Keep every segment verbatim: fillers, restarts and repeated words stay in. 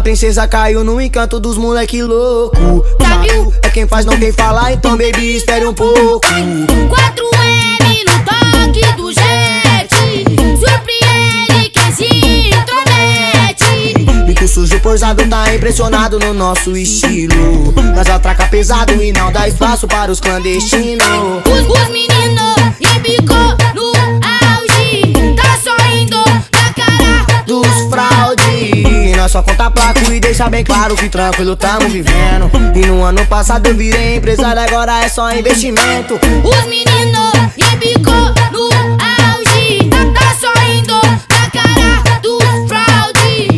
princesa caiu no encanto dos moleque louco. Sabe? É quem faz, não quem fala, então baby, espere um pouco. quatro M no toque do jet, surpreende quem se intromete. Bico sujo porzado tá impressionado no nosso estilo. Nós atraca pesado e não dá espaço para os clandestinos. Os, os meninos embicou no auge, tá sorrindo na cara Dos fraude, nós só conta placo e deixa bem claro que tranquilo tamo vivendo. E no ano passado eu virei empresário, agora é só investimento. Os meninos embicou no auge, tá, tá sorrindo na cara do fraude.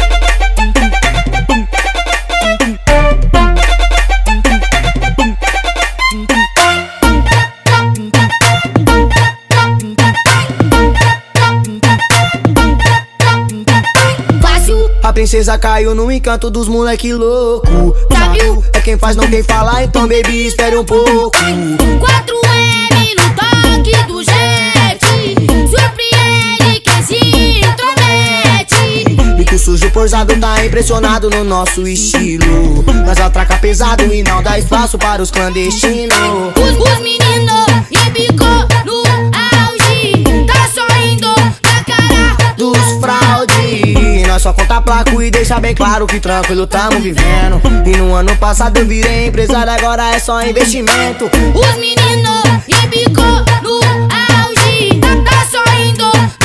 A princesa caiu no encanto dos moleque louco. Sabe? É quem faz, não quem fala, então baby, espere um pouco. quatro M no toque do jet, surpreende quem se intromete. Bico sujo porzado tá impressionado no nosso estilo. Nós atraca pesado e não dá espaço para os clandestinos. Os, os meninos embicou no auge, tá sorrindo na cara Dos fraude, nós só conta placo e deixa bem claro que tranquilo tamo vivendo. E no ano passado eu virei empresário, agora é só investimento. Os meninos embicou no auge, tá, tá sorrindo